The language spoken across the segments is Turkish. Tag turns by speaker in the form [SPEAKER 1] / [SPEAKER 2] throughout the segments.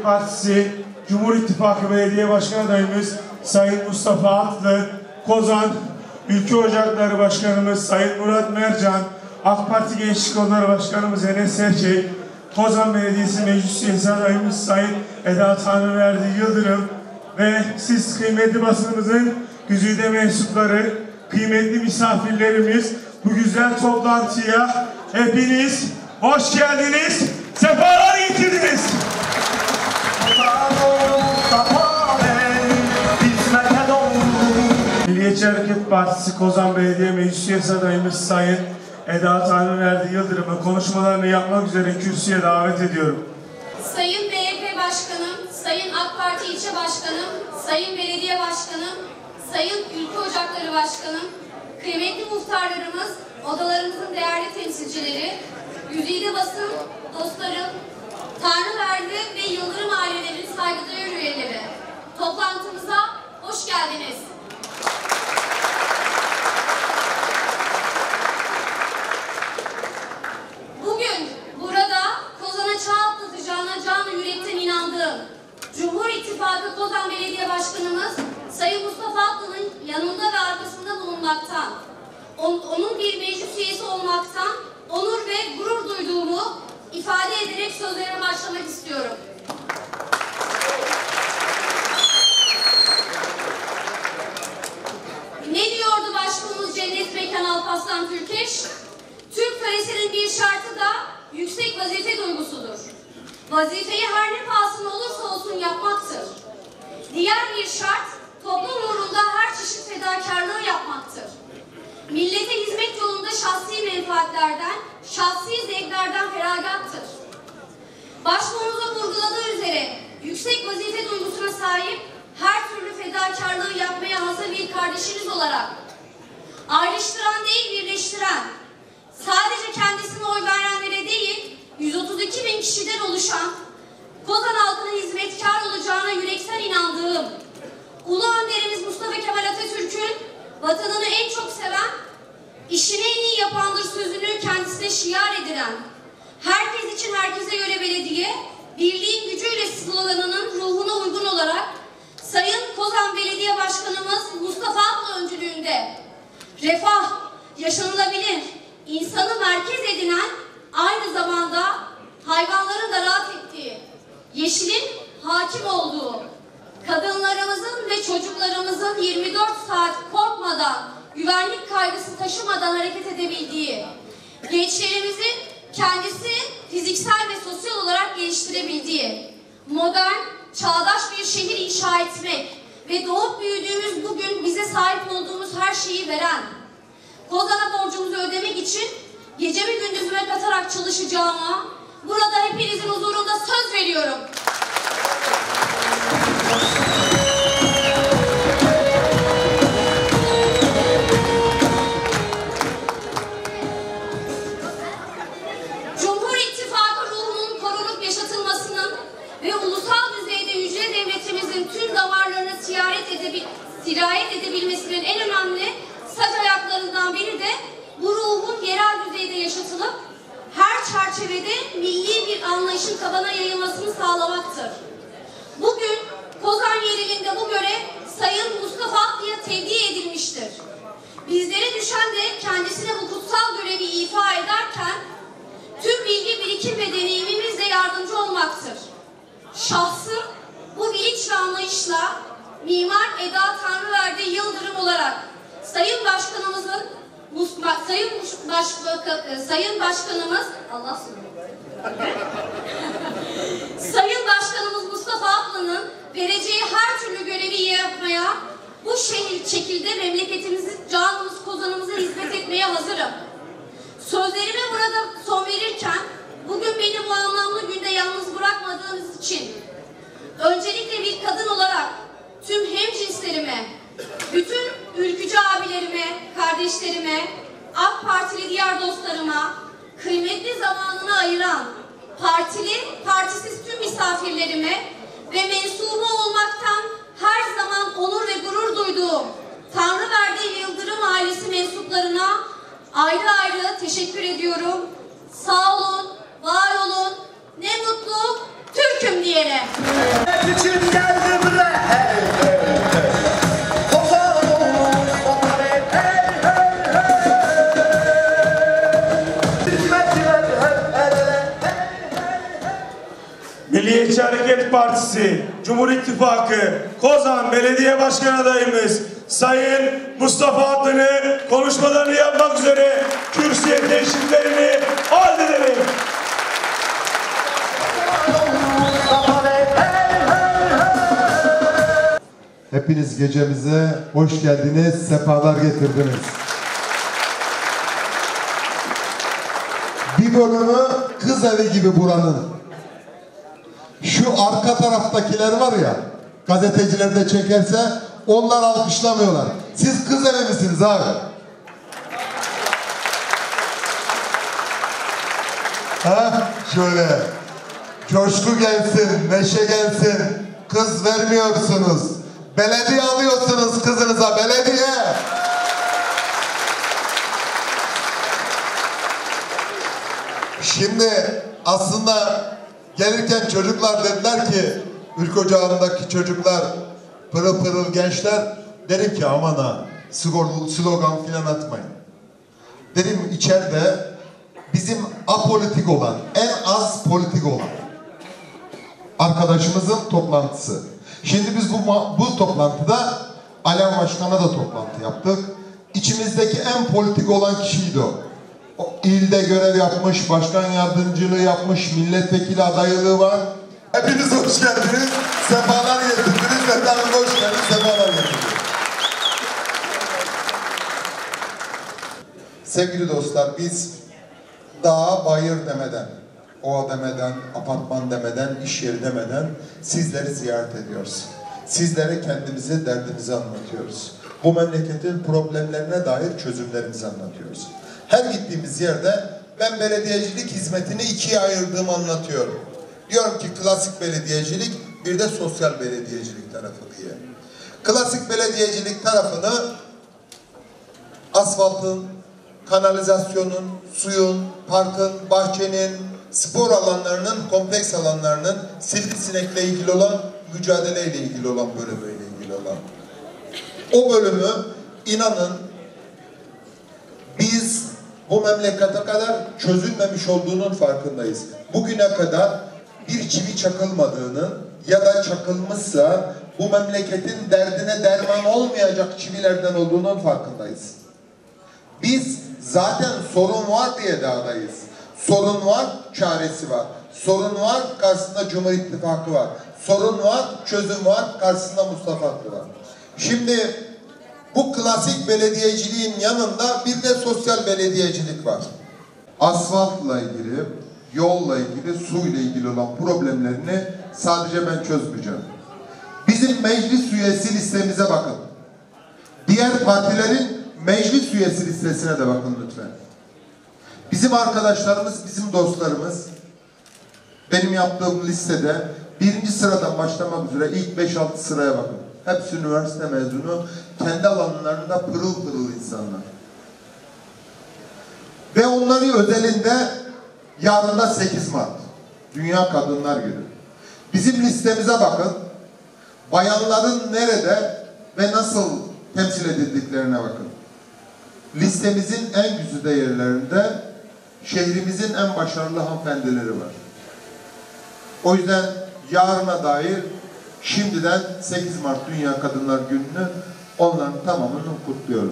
[SPEAKER 1] Partisi Cumhur İttifakı Belediye Başkan Adayımız Sayın Mustafa Atlı, Kozan Ülke Ocakları Başkanımız Sayın Murat Mercan, AK Parti Gençlik Kolları Başkanımız Enes Serçey, Kozan Belediyesi Meclis Üyesi adayımız Sayın Eda Tanrıverdi Yıldırım ve siz kıymetli basınımızın güzide mensupları, kıymetli misafirlerimiz, bu güzel toplantıya hepiniz hoş geldiniz, sefalar getirdiniz. Milliyetçi Hareket Partisi Kozan Belediye Meclis Üyesi adayımız Sayın Eda Tanrıverdi Yıldırım'ı konuşmalarını yapmak üzere kürsüye davet ediyorum.
[SPEAKER 2] Sayın MHP Başkanım, Sayın AK Parti İlçe Başkanım, Sayın Belediye Başkanım, Sayın Ülke Ocakları Başkanım, kıymetli muhtarlarımız, odalarımızın değerli temsilcileri, güzide basın dostlarım, Tanrıverdi ve Yıldırım ailelerinin saygıdeğer üyeleri, toplantımıza hoş geldiniz. Bugün burada Kozan'a çağ atlatacağına canı yürekten inandığım Cumhur İttifakı Kozan Belediye Başkanımız Sayın Mustafa Atlı'nın yanında ve arkasında bulunmaktan, onun bir meclis üyesi olmaktan onur ve gurur duyduğumu ifade ederek sözlerime başlamak istiyorum. Ne diyordu başbuğumuz Cennet Mekan Alparslan Türkeş? Türk töresinin bir şartı da yüksek vazife duygusudur. Vazifeyi her ne pahasına olursa olsun yapmaktır. Diğer bir şart, toplum uğrunda her çeşit fedakarlığı yapmaktır. Millete hizmet yolunda şahsi menfaatlerden, şahsi zevklerden feragattır. Başbuğumuzun vurguladığı üzere yüksek vazife duygusuna sahip, her türlü fedakarlığı yapmaya hazır bir kardeşiniz olarak ayrıştıran değil birleştiren, sadece kendisine oy verenlere değil, 132 bin kişiden oluşan, Kozan halkının hizmetkar olacağına yürekten inandığım, Ulu Önderimiz Mustafa Kemal Atatürk'ün vatanını en çok seven, işini en iyi yapandır sözünü kendisine şiar edilen, herkes için herkese göre belediye, birliğin gücüyle sloganının ruhuna uygun olarak Sayın Kozan Belediye Başkanımız Mustafa Atlı öncülüğünde refah, yaşanılabilir, insanı merkez edinen, aynı zamanda hayvanların da rahat ettiği, yeşilin hakim olduğu, kadınlarımızın ve çocuklarımızın 24 saat korkmadan, güvenlik kaygısı taşımadan hareket edebildiği, gençlerimizin kendisi fiziksel ve sosyal olarak geliştirebildiği, modern, çağdaş bir şehir inşa etmek ve doğup büyüdüğümüz bugün bize sahip olduğumuz her şeyi veren, Kozan'a borcumuzu ödemek için gecemi gündüzüme katarak çalışacağıma burada hepinizin huzurunda söz veriyorum. Cumhur İttifakı ruhunun korunup yaşatılmasının ve ulusal düzeyde yüce devletimizin tüm damarlarına sirayet edebilmesinin en önemli saç ayaklarından biri de bu ruhun yerel düzeyde yaşatılıp her çerçevede milli bir anlayışın tabana yayılmasını sağlamaktır. Bugün Kozan yerelinde bu görev Sayın Mustafa Atlı'ya tevdi edilmiştir. Bizlere düşen de kendisine bu kutsal görevi ifa ederken tüm bilgi, birikim ve deneyimimizle yardımcı olmaktır. Şahsım bu bilinç ve anlayışla Mimar Eda Tanrıverdi Yıldırım olarak Sayın Başkanımız Mustafa Atlı'nın vereceği her türlü görevi iyi yapmaya, bu şekilde memleketimizi, canımız, Kozan'ımıza hizmet etmeye hazırım. Sözlerime burada son verirken, bugün beni bu anlamlı günde yalnız bırakmadığınız için, öncelikle bir kadın olarak tüm hemcinslerime, bütün ülkücü abilerime, kardeşlerime, AK Partili diğer dostlarıma, kıymetli zamanını ayıran partili, partisiz tüm misafirlerime ve mensubu olmaktan her zaman onur ve gurur duyduğum Tanrıverdi Yıldırım ailesi mensuplarına ayrı ayrı teşekkür ediyorum. Sağ olun, var olun, ne mutlu Türk'üm diye. yere.
[SPEAKER 3] için geldi buraya.
[SPEAKER 1] Milliyetçi Hareket Partisi, Cumhur İttifakı, Kozan Belediye Başkan adayımız Sayın Mustafa Atlı'nı konuşmalarını yapmak üzere kürsüye teşriflerini arz edelim.
[SPEAKER 4] Hepiniz gecemize hoş geldiniz, sefalar getirdiniz. Bir bölümü kız evi gibi buranın. Şu arka taraftakiler var ya, gazeteciler de çekerse onlar alkışlamıyorlar. Siz kız evi misiniz abi? Ha, şöyle coşku gelsin, neşe gelsin. Kız vermiyorsunuz. Belediye alıyorsunuz kızınıza, belediye. Şimdi aslında gelirken çocuklar dediler ki, Ülke Ocağı'ndaki çocuklar, pırıl pırıl gençler, dedim ki aman ha, slogan filan atmayın. Dedim içeride bizim apolitik olan, en az politik olan arkadaşımızın toplantısı. Şimdi biz bu toplantıda Alev Başkan'a da toplantı yaptık. İçimizdeki en politik olan kişiydi o. O ilde görev yapmış, başkan yardımcılığı yapmış, milletvekili adaylığı var. Hepiniz hoş geldiniz, sefalar getirdiniz. Efendim hoş geldiniz, sefalar getirdiniz. Sevgili dostlar, biz dağ bayır demeden, ova demeden, apartman demeden, iş yeri demeden sizleri ziyaret ediyoruz. Sizlere kendimizi, derdimizi anlatıyoruz. Bu memleketin problemlerine dair çözümlerimizi anlatıyoruz. Her gittiğimiz yerde ben belediyecilik hizmetini ikiye ayırdığımı anlatıyorum. Diyorum ki klasik belediyecilik, bir de sosyal belediyecilik tarafı diye. Klasik belediyecilik tarafını asfaltın, kanalizasyonun, suyun, parkın, bahçenin, spor alanlarının, kompleks alanlarının, sivrisinekle ilgili olan, mücadeleyle ilgili olan bölümüyle ilgili olan. O bölümü inanın biz bu memlekete kadar çözülmemiş olduğunun farkındayız. Bugüne kadar bir çivi çakılmadığının ya da çakılmışsa bu memleketin derdine derman olmayacak çivilerden olduğunun farkındayız. Biz zaten sorun var diye dağdayız. Sorun var, çaresi var. Sorun var, karşısında Cumhur İttifakı var. Sorun var, çözüm var, karşısında Mustafa Atlı var. Şimdi bu klasik belediyeciliğin yanında bir de sosyal belediyecilik var. Asfaltla ilgili, yolla ilgili, suyla ilgili olan problemlerini sadece ben çözmeyeceğim. Bizim meclis üyesi listemize bakın. Diğer partilerin meclis üyesi listesine de bakın lütfen. Bizim arkadaşlarımız, bizim dostlarımız, benim yaptığım listede birinci sıradan başlamak üzere ilk 5-6 sıraya bakın. Hepsi üniversite mezunu, kendi alanlarında pırıl pırıl insanlar. Ve onların özelinde yarın da 8 Mart, Dünya Kadınlar Günü. Bizim listemize bakın, bayanların nerede ve nasıl temsil edildiklerine bakın. Listemizin en güzide yerlerinde şehrimizin en başarılı hanımefendileri var. O yüzden yarına dair şimdiden 8 Mart Dünya Kadınlar Günü'nü onların tamamını kutluyorum.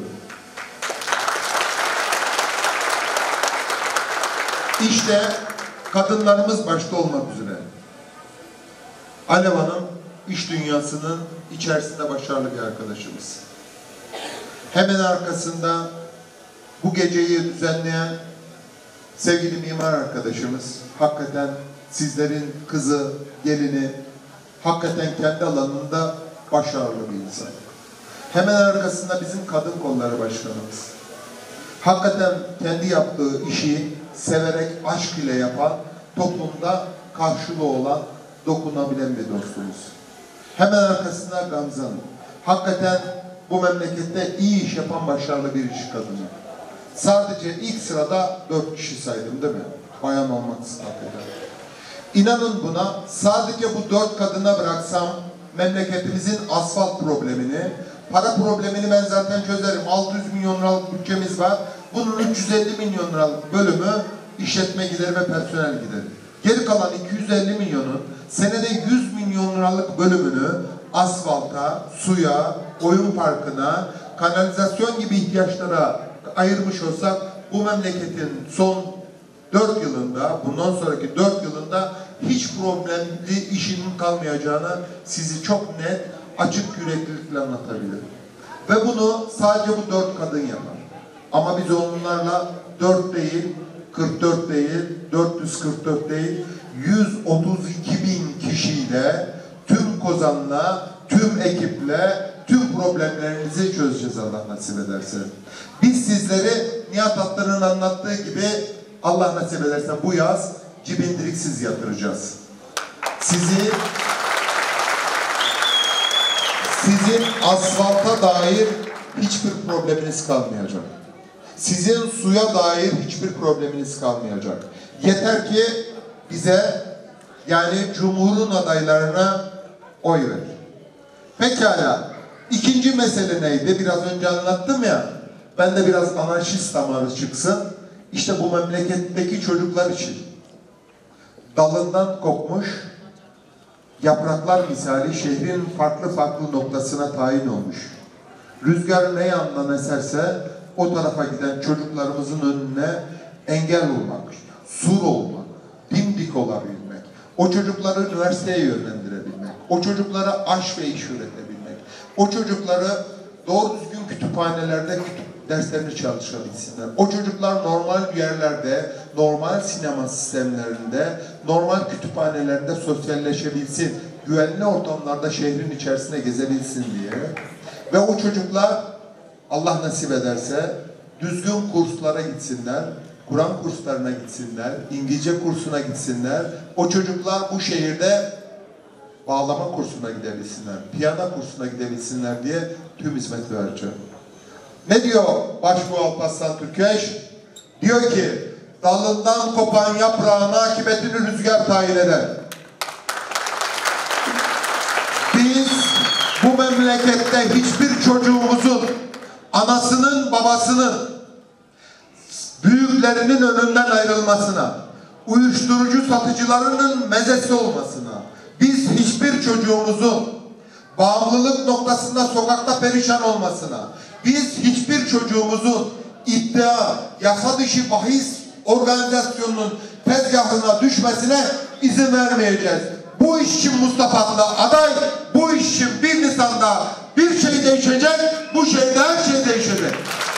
[SPEAKER 4] İşte kadınlarımız başta olmak üzere Alev Hanım iş dünyasının içerisinde başarılı bir arkadaşımız. Hemen arkasında bu geceyi düzenleyen sevgili mimar arkadaşımız, hakikaten sizlerin kızı, gelini, hakikaten kendi alanında başarılı bir insan. Hemen arkasında bizim kadın kolları başkanımız. Hakikaten kendi yaptığı işi severek, aşk ile yapan, toplumda karşılığı olan, dokunabilen bir dostumuz. Hemen arkasında Gamze Hanım. Hakikaten bu memlekette iyi iş yapan başarılı bir iş kadını. Sadece ilk sırada 4 kişi saydım değil mi? Bayan olmak hakikaten. İnanın buna, sadece bu 4 kadına bıraksam memleketimizin asfalt problemini, para problemini ben zaten çözerim. 600 milyon liralık bütçemiz var. Bunun 350 milyon liralık bölümü işletme gideri ve personel gideri. Geri kalan 250 milyonun senede 100 milyon liralık bölümünü asfalta, suya, oyun parkına, kanalizasyon gibi ihtiyaçlara ayırmış olsak bu memleketin son 4 yılında, bundan sonraki 4 yılında hiç problemli işinin kalmayacağını sizi çok net, açık yüreklilikle anlatabilirim. Ve bunu sadece bu 4 kadın yapar. Ama biz onlarla 4 değil, 44 değil, 444 değil, 132 bin kişiyle, tüm Kozan'la, tüm ekiple, tüm problemlerinizi çözeceğiz Allah nasip ederse. Biz sizleri Nihat Atlı'nın anlattığı gibi Allah nasip ederse bu yaz cibindiriksiz yatıracağız. Sizin asfalta dair hiçbir probleminiz kalmayacak. Sizin suya dair hiçbir probleminiz kalmayacak. Yeter ki bize, yani Cumhur'un adaylarına oy ver. Pekala. İkinci mesele neydi? Biraz önce anlattım ya. Ben de biraz anarşist damarı çıksın. İşte bu memleketteki çocuklar için dalından kopmuş yapraklar misali şehrin farklı farklı noktasına tayin olmuş. Rüzgar ne yandan eserse o tarafa giden çocuklarımızın önüne engel olmak, sur olmak, dimdik olabilmek, o çocukları üniversiteye yönlendirebilmek, o çocuklara aş ve iş üretebilmek, o çocukları doğru düzgün kütüphanelerde derslerini çalışabilsinler. O çocuklar normal yerlerde, normal sinema sistemlerinde, normal kütüphanelerde sosyalleşebilsin, güvenli ortamlarda şehrin içerisine gezebilsin diye. Ve o çocuklar Allah nasip ederse düzgün kurslara gitsinler, Kur'an kurslarına gitsinler, İngilizce kursuna gitsinler. O çocuklar bu şehirde bağlama kursuna gidebilsinler, piyano kursuna gidebilsinler diye tüm hizmet vereceğim. Ne diyor Başbuğ Alparslan Türkeş? Diyor ki, dalından kopan yaprağın akıbetini rüzgar tayin eder. Biz bu memlekette hiçbir çocuğumuzun anasının, babasının, büyüklerinin önünden ayrılmasına, uyuşturucu satıcılarının mezesi olmasına, biz hiçbir çocuğumuzun bağımlılık noktasında sokakta perişan olmasına, biz hiçbir çocuğumuzun iddia, yasa dışı bahis organizasyonunun tezgahına düşmesine izin vermeyeceğiz. Bu iş için Mustafa Atlı aday, bu iş için 1 Nisan'da bir şey değişecek, bu şeyde her şey değişecek.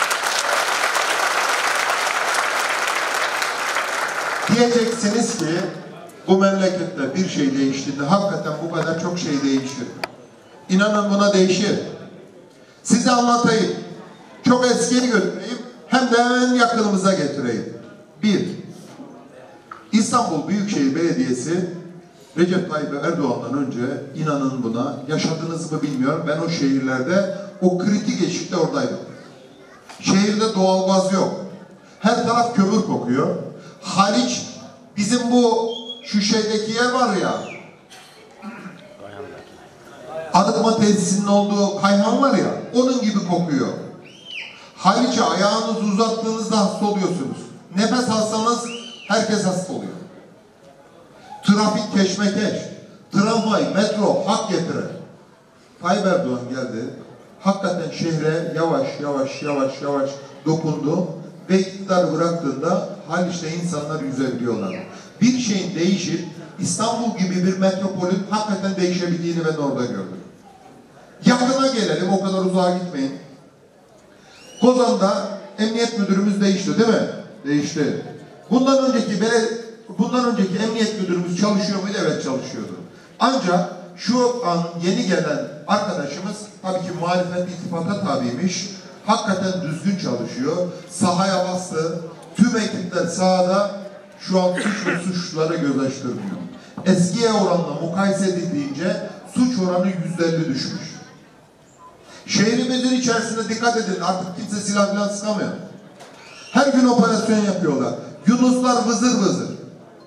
[SPEAKER 4] Diyeceksiniz ki bu memlekette bir şey değiştiğinde hakikaten bu kadar çok şey değişir. İnanın buna değişir. Size anlatayım. Çok eskiye götüreyim. Hem de en yakınımıza getireyim. 1. İstanbul Büyükşehir Belediyesi Recep Tayyip Erdoğan'dan önce, inanın buna, yaşadınız mı bilmiyorum, ben o şehirlerde o kritik eşikte oradaydım. Şehirde doğalgaz yok. Her taraf kömür kokuyor. Haliç, bizim bu şu şeydeki yer var ya, arıtma tesisinin olduğu Kayhan var ya, onun gibi kokuyor. Haliç'e ayağınızı uzattığınızda hasta oluyorsunuz. Nefes alsanız herkes hasta oluyor. Trafik keşmekeş, tramvay, metro hak getirir. Tayyip Erdoğan geldi, hakikaten şehre yavaş dokundu ve iktidarı bıraktığında Haliç'te insanlar yüzebiliyorlar. Bir şeyin değişip İstanbul gibi bir metropolün hakikaten değişebildiğini ben orada gördüm. Yakına gelelim, o kadar uzağa gitmeyin. Kozan'da emniyet müdürümüz değişti değil mi? Değişti. Bundan önceki emniyet müdürümüz çalışıyor muydu? Evet, çalışıyordu. Ancak şu an yeni gelen arkadaşımız tabii ki muhalefet iltifata tabiymiş. Hakikaten düzgün çalışıyor. Sahaya bastı. Tüm ekipler sahada, şu an suç ve suçlulara göz açtırmıyor. Eskiye oranla mukayese edildiğince suç oranı %50 düşmüş. Şehrimizin içerisinde dikkat edin, artık kimse silah falan sıkamıyor. Her gün operasyon yapıyorlar. Yunuslar vızır vızır.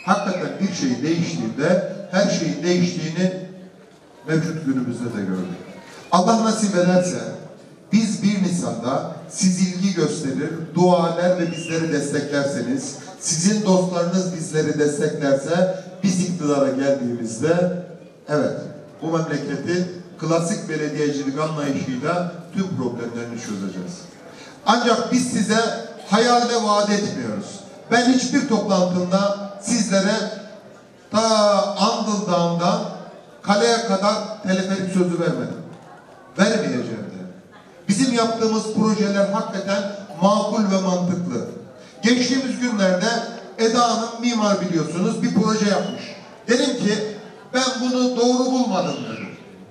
[SPEAKER 4] hakikaten bir şey değiştiğinde her şeyin değiştiğini mevcut günümüzde de gördük. Allah nasip ederse biz 1 Nisan'da siz ilgi gösterir, dua eder ve bizleri desteklerseniz, sizin dostlarınız bizleri desteklerse biz iktidara geldiğimizde evet bu memleketin klasik belediyecilik anlayışıyla tüm problemlerini çözeceğiz. Ancak biz size hayal ve vaat etmiyoruz. Ben hiçbir toplantımda sizlere ta Andıl Dağı'ndan kaleye kadar teleferik sözü vermedim. Vermeyeceğim de. Bizim yaptığımız projeler hakikaten makul ve mantıklı. Geçtiğimiz günlerde Eda Hanım mimar biliyorsunuz bir proje yapmış. Dedim ki ben bunu doğru bulmadım dedim.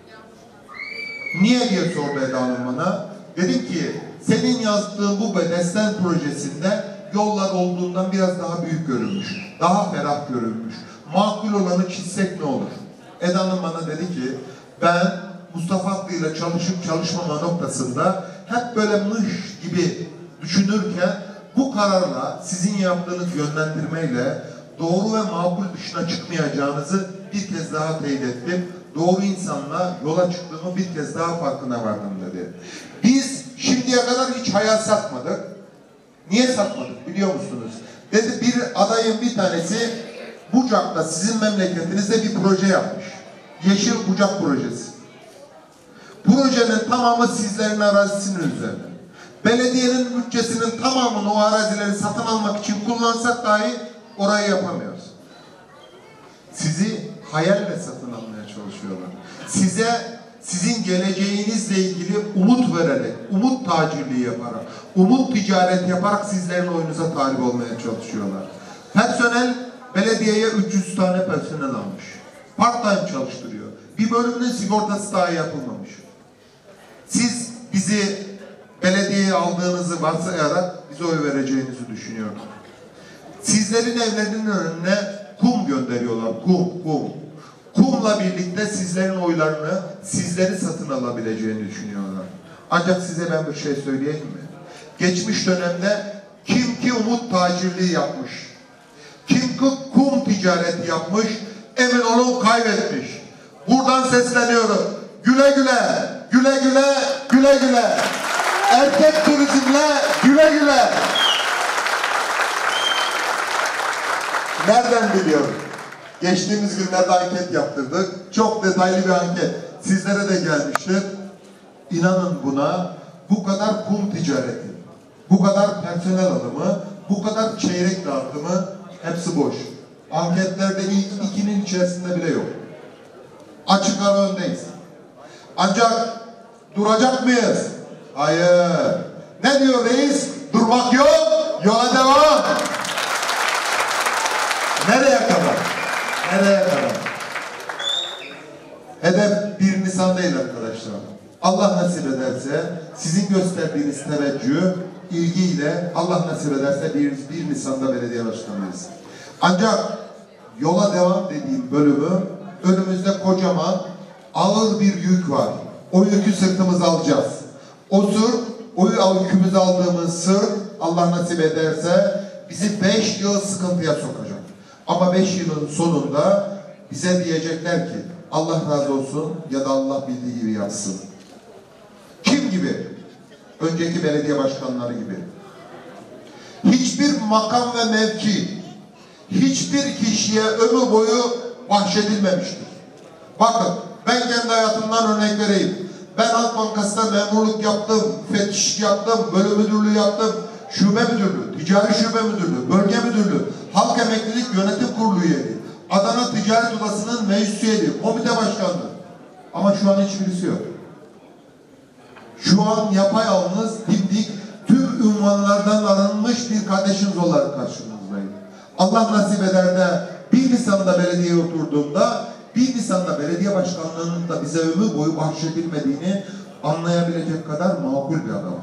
[SPEAKER 4] Niye diye sordu Eda Hanım bana. Dedim ki senin yazdığın bu bedesten projesinde yollar olduğundan biraz daha büyük görünmüş. Daha ferah görünmüş. Makul olanı çizsek ne olur? Eda Hanım bana dedi ki ben Mustafa Hakkı ile çalışıp çalışmama noktasında hep böyle mış gibi düşünürken bu kararla sizin yaptığınız yönlendirmeyle doğru ve makul dışına çıkmayacağınızı bir kez daha teyit ettim. Doğru insanla yola çıktığımı bir kez daha farkına vardım dedi. Biz şimdiye kadar hiç hayal satmadık. Niye satmadık biliyor musunuz? Dedi bir adayın bir tanesi Bucak'ta sizin memleketinizde bir proje yapmış. Yeşil Bucak projesi. Projenin tamamı sizlerin arazisinin üzerinde. Belediyenin bütçesinin tamamını o arazileri satın almak için kullansak dahi orayı yapamıyoruz. Sizi hayalle satın almaya çalışıyorlar. Size sizin geleceğinizle ilgili umut vererek, umut tacirliği yaparak, umut ticaret yaparak sizlerin oyunuza talip olmaya çalışıyorlar. Personel belediyeye 300 tane personel almış. Part-time çalıştırıyor. Bir bölümünün sigortası daha yapılmamış. Siz bizi belediyeye aldığınızı varsayarak bize oy vereceğinizi düşünüyorum. Sizlerin evlerinin önüne kum gönderiyorlar. Kum. Kumla birlikte sizlerin oylarını, sizleri satın alabileceğini düşünüyorlar. Ancak size ben bir şey söyleyeyim mi? Geçmiş dönemde kim ki umut tacirliği yapmış, kim ki kum ticareti yapmış, emin olun kaybetmiş. Buradan sesleniyorum. Güle güle, güle güle, güle güle. Erkek turizmle güle güle. Nereden biliyorum? Geçtiğimiz günlerde anket yaptırdık. Çok detaylı bir anket. Sizlere de gelmiştir. İnanın buna, bu kadar kum ticareti, bu kadar personel alımı, bu kadar çeyrek dağıtımı hepsi boş. Anketlerde ilk 2'nin içerisinde bile yok. Açık ara öndeyiz. Ancak duracak mıyız? Hayır. Ne diyor reis? Durmak yok, yola devam. Nereye kadar? Nereye kadar? Hedef 1 Nisan değil arkadaşlar. Allah nasip ederse sizin gösterdiğiniz teveccühü, ilgiyle Allah nasip ederse 1 Nisan'da belediye başkanıyız. Ancak yola devam dediğim bölümü önümüzde kocaman ağır bir yük var. O yükü sırtımıza alacağız. O yükümüzü aldığımız sırt Allah nasip ederse bizi 5 yıl sıkıntıya sokacak. Ama 5 yılın sonunda bize diyecekler ki Allah razı olsun ya da Allah bildiği gibi yapsın. Kim gibi? Önceki belediye başkanları gibi. Hiçbir makam ve mevki hiçbir kişiye ömür boyu bahşedilmemiştir. Bakın ben kendi hayatımdan örnek vereyim. Ben Halk Bankası'nda memurluk yaptım, müfettiş yaptım, bölüm müdürlüğü yaptım, şube müdürlüğü, ticari şube müdürlüğü, bölge müdürlüğü, halk emeklilik yönetim kurulu üyeliği, Adana Ticaret Odası'nın meclis üyeliği, komite başkanlığı. Ama şu an hiçbirisi yok. Şu an yapayalnız, dimdik, tüm ünvanlardan arınmış bir kardeşiniz olarak karşınızdayım. Allah nasip eder de 1 Nisan'da belediyeye oturduğumda 1 Nisan'da belediye başkanlığının da bize ömür boyu bahşedilmediğini anlayabilecek kadar makul bir adam.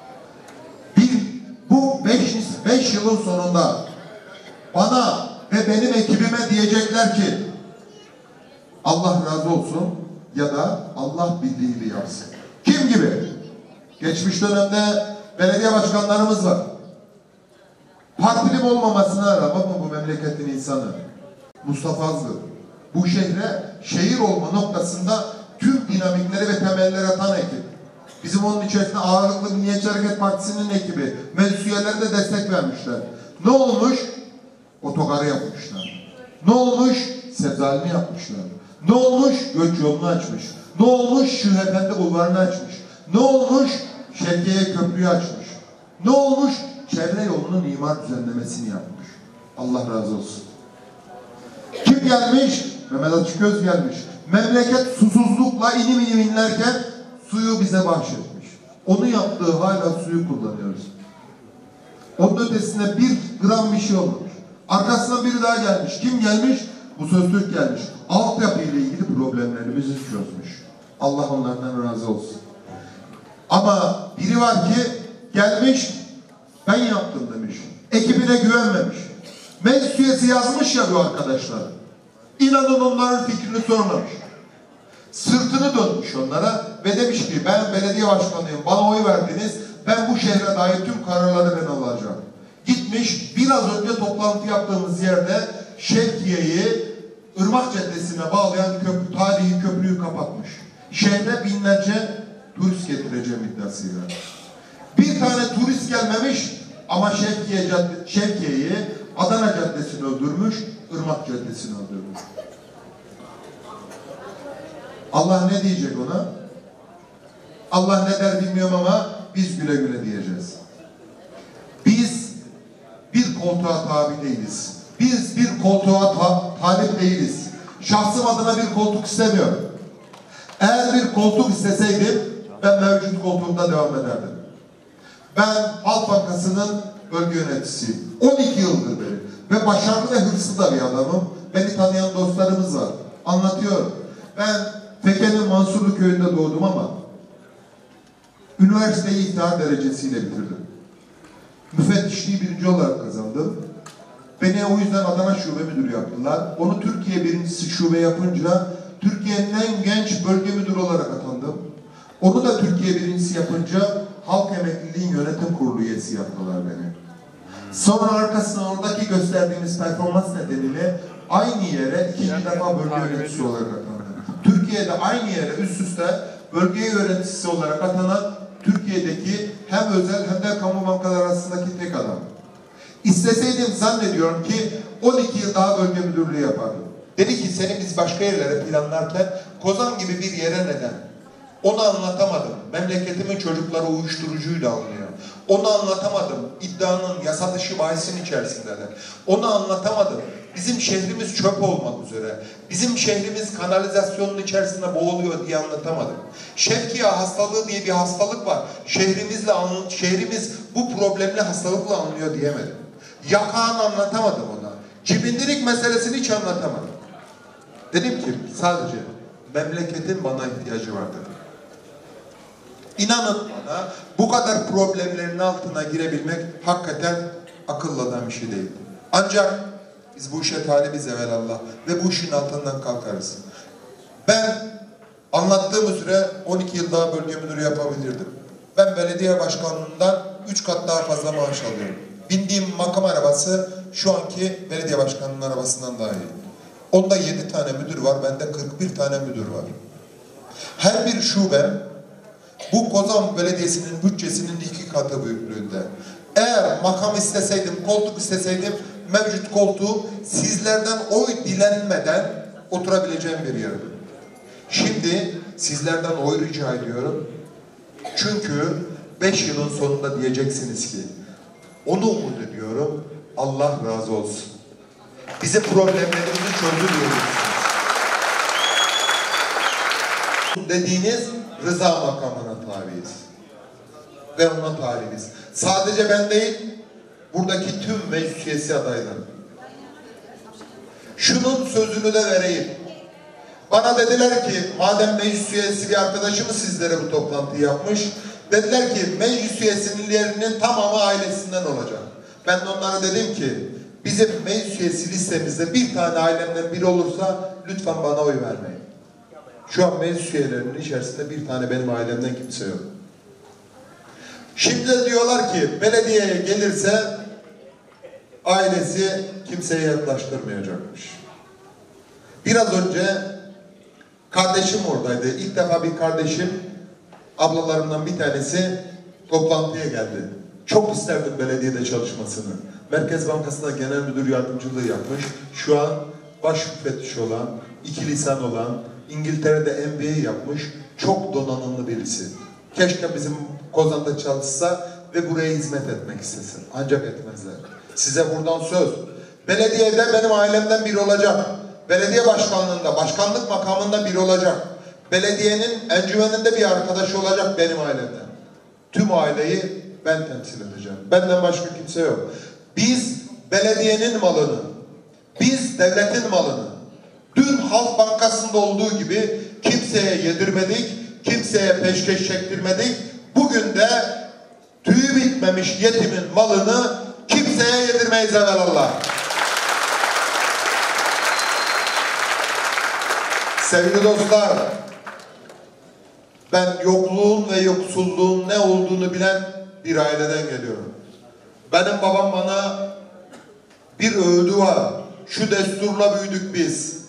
[SPEAKER 4] Bu 5 yılın sonunda bana ve benim ekibime diyecekler ki Allah razı olsun ya da Allah bildiği gibi yapsın. Kim gibi? Geçmiş dönemde belediye başkanlarımız var. Partilim olmamasına rağmen bu memleketin insanı. Mustafa Azlı. Bu şehre şehir olma noktasında tüm dinamikleri ve temelleri atan ekip. Bizim onun içerisinde ağırlıklı Milliyetçi Hareket Partisi'nin ekibi, meclis üyeleri de destek vermişler. Ne olmuş? Otogarı yapmışlar. Ne olmuş? Sebzalini yapmışlar. Ne olmuş? Göç yolunu açmış. Ne olmuş? Şıh Efendi bulvarını açmış. Ne olmuş? Şevkiye köprüyü açmış. Ne olmuş? Çevre yolunun imar düzenlemesini yapmış. Allah razı olsun. Kim gelmiş? Mehmet Açıköz gelmiş. Memleket susuzlukla inim inim inlerken suyu bize bahşetmiş. Onu yaptığı hala suyu kullanıyoruz. Onun ötesinde bir gram bir şey olmamış. Arkasından biri daha gelmiş. Kim gelmiş? Bu Söztürk gelmiş. Altyapı ile ilgili problemlerimizi çözmüş. Allah onlardan razı olsun. Ama biri var ki gelmiş, ben yaptım demiş. Ekibine güvenmemiş. Meclis üyesi yazmış ya bu arkadaşlar. İnanın onların fikrini sormamış. Sırtını dönmüş onlara ve demiş ki ben belediye başkanıyım, bana oy verdiniz, ben bu şehre dair tüm kararları ben alacağım. Gitmiş, biraz önce toplantı yaptığımız yerde Şevkiye'yi Irmak Caddesi'ne bağlayan tarihi köprüyü kapatmış. Şehre binlerce turist getireceğim iddiasıyla. Bir tane turist gelmemiş ama Şevkiye'yi Adana Caddesi'ni öldürmüş, Irmak Caddesi'ni öldürmüş. Allah ne diyecek ona? Allah ne der bilmiyorum ama biz güle güle diyeceğiz. Biz bir koltuğa tabi değiliz. Biz bir koltuğa talip değiliz. Şahsım adına bir koltuk istemiyorum. Eğer bir koltuk isteseydim ben mevcut koltuğumda devam ederdim. Ben Halk Bankası'nın bölge yöneticisiyim. 12 yıldır beri. Ve başarılı ve hırslı da bir adamım. Beni tanıyan dostlarımız var. Anlatıyorum. Ben Fekke'nin Mansurlu köyünde doğdum ama üniversiteyi iftihar derecesiyle bitirdim. Müfettişliği 1. olarak kazandım. Beni o yüzden Adana Şube Müdürü yaptılar. Onu Türkiye 1. şube yapınca Türkiye'nin en genç bölge müdürü olarak atandım. Onu da Türkiye 1. yapınca Halk Emekliliğin Yönetim Kurulu üyesi yaptılar beni. Sonra arkasından oradaki gösterdiğimiz performans nedeniyle aynı yere 2. defa bölge yöneticisi olarak atandım. Türkiye'de aynı yere üst üste bölge yöneticisi olarak atanan Türkiye'deki hem özel hem de kamu bankaları arasındaki tek adam. İsteseydim zannediyorum ki 12 yıl daha bölge müdürlüğü yapardım. Dedi ki seni biz başka yerlere planlarken Kozan gibi bir yere neden? Onu anlatamadım. Memleketimin çocukları uyuşturucuyla alınıyor. Onu anlatamadım. İddianın yasa dışı bahisin içerisindeler. Onu anlatamadım. Bizim şehrimiz çöp olmak üzere. Bizim şehrimiz kanalizasyonun içerisinde boğuluyor diye anlatamadım. Şevkiye hastalığı diye bir hastalık var. Şehrimiz bu problemli hastalıkla anlıyor diyemedim. Yakağını anlatamadım ona. Cibindirik meselesini hiç anlatamadım. Dedim ki sadece memleketin bana ihtiyacı var dedim. İnanın bana bu kadar problemlerin altına girebilmek hakikaten akılladan bir şey değil. Ancak biz bu işe talibiz evvelallah ve bu işin altından kalkarız. Ben anlattığım üzere 12 yıl daha bölge müdürü yapabilirdim. Ben belediye başkanlığından 3 kat daha fazla maaş alıyorum. Bindiğim makam arabası şu anki belediye başkanının arabasından daha iyi. Onda 7 tane müdür var, bende 41 tane müdür var. Her bir şubem bu Kozan Belediyesi'nin bütçesinin 2 katı büyüklüğünde. Eğer makam isteseydim, koltuk isteseydim mevcut koltuğu sizlerden oy dilenmeden oturabileceğim bir yerde. Şimdi sizlerden oy rica ediyorum. Çünkü 5 yılın sonunda diyeceksiniz ki onu umut ediyorum. Allah razı olsun. Bizim problemlerimizi çözdü diyorsunuz. Dediğiniz rıza makamına tabiiz. Ve ona talibiz. Sadece ben değil, buradaki tüm meclis üyesi adayları. Şunun sözünü de vereyim. Bana dediler ki, madem meclis üyesi bir arkadaşımız sizlere bu toplantıyı yapmış, dediler ki meclis üyesinin tamamı ailesinden olacak. Ben de onlara dedim ki, bizim meclis üyesi listemizde bir tane ailemden biri olursa lütfen bana oy vermeyin. Şu an meclis üyelerinin içerisinde bir tane benim ailemden kimse yok. Şimdi de diyorlar ki belediyeye gelirse ailesi kimseye yaklaştırmayacakmış. Biraz önce kardeşim oradaydı. İlk defa bir kardeşim, ablalarımdan bir tanesi toplantıya geldi. Çok isterdim belediyede çalışmasını. Merkez Bankası'nda genel müdür yardımcılığı yapmış. Şu an baş müfettiş olan, 2 lisan olan, İngiltere'de MBA yapmış, çok donanımlı birisi. Keşke bizim Kozan'da çalışsa ve buraya hizmet etmek istesin. Ancak etmezler. Size buradan söz. Belediyede benim ailemden biri olacak. Belediye başkanlığında, başkanlık makamında biri olacak. Belediyenin encümeninde bir arkadaşı olacak benim ailemden. Tüm aileyi ben temsil edeceğim. Benden başka kimse yok. Biz belediyenin malını, biz devletin malını, dün Halk Bankası'nda olduğu gibi kimseye yedirmedik, kimseye peşkeş çektirmedik. Bugün de tüyü bitmemiş yetimin malını kimseye yedirmeyiz evelallah. Sevgili dostlar, ben yokluğun ve yoksulluğun ne olduğunu bilen bir aileden geliyorum. Benim babam bana bir öğüdü var. Şu desturla büyüdük biz.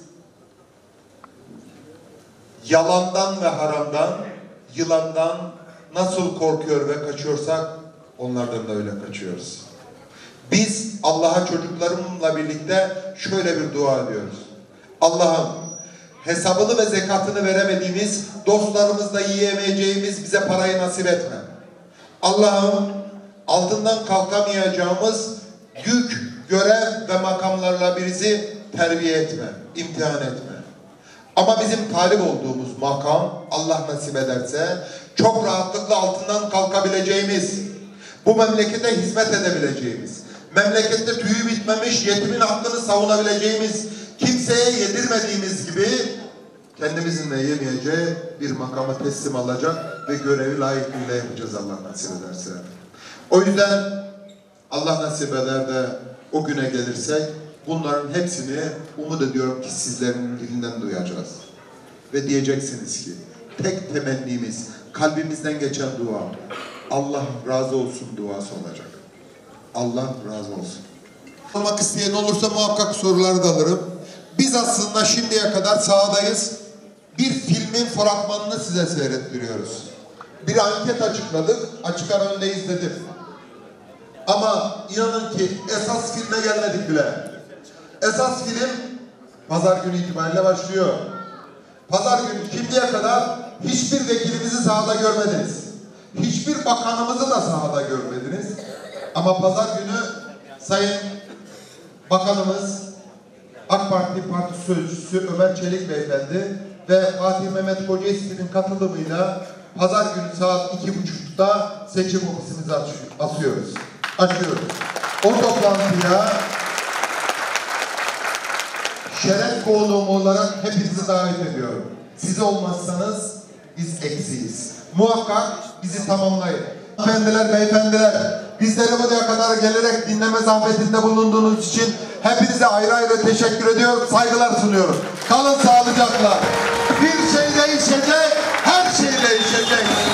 [SPEAKER 4] Yalandan ve haramdan, yılandan nasıl korkuyor ve kaçıyorsak onlardan da öyle kaçıyoruz. Biz Allah'a çocuklarımla birlikte şöyle bir dua ediyoruz. Allah'ım, hesabını ve zekatını veremediğimiz, dostlarımızla yiyemeyeceğimiz bize parayı nasip etme. Allah'ım, altından kalkamayacağımız yük, görev ve makamlarla bizi terbiye etme, imtihan etme. Ama bizim talip olduğumuz makam, Allah nasip ederse, çok rahatlıkla altından kalkabileceğimiz, bu memlekete hizmet edebileceğimiz, memlekette tüyü bitmemiş yetimin hakkını savunabileceğimiz, kimseye yedirmediğimiz gibi kendimizin de yemeyeceği bir makama teslim alacak ve görevi layıkıyla yapacağız Allah nasip ederse. O yüzden Allah nasip eder de o güne gelirsek bunların hepsini umut ediyorum ki sizlerin dilinden duyacağız. Ve diyeceksiniz ki tek temennimiz, kalbimizden geçen dua, Allah razı olsun duası olacak. Allah razı olsun. Olmak isteyen olursa muhakkak soruları da alırım. Biz aslında şimdiye kadar sahadayız. Bir filmin fragmanını size seyrettiriyoruz. Bir anket açıkladık. Açık ara önde izledim. Ama inanın ki esas filme gelmedik bile. Esas film pazar günü itibariyle başlıyor. Pazar günü şimdiye kadar hiçbir vekilimizi sahada görmediniz. Hiçbir bakanımızı da sahada görmediniz. Ama pazar günü Sayın Bakanımız, AK Parti Parti Sözcüsü Ömer Çelik Beyefendi ve Fatih Mehmet Koca İsmi'nin katılımıyla pazar günü saat 2.30'da seçim ofisimizi açıyoruz. O toplantıya şeref konuğum olarak hepinizi davet ediyorum. Siz olmazsanız biz eksiyiz. Muhakkak bizi tamamlayın. Efendiler, beyefendiler, bizleri buraya kadar gelerek dinleme zahmetinde bulunduğunuz için hepinize ayrı ayrı teşekkür ediyorum, saygılar sunuyorum. Kalın sağlıcakla. Bir şey değişecek, her şey değişecek.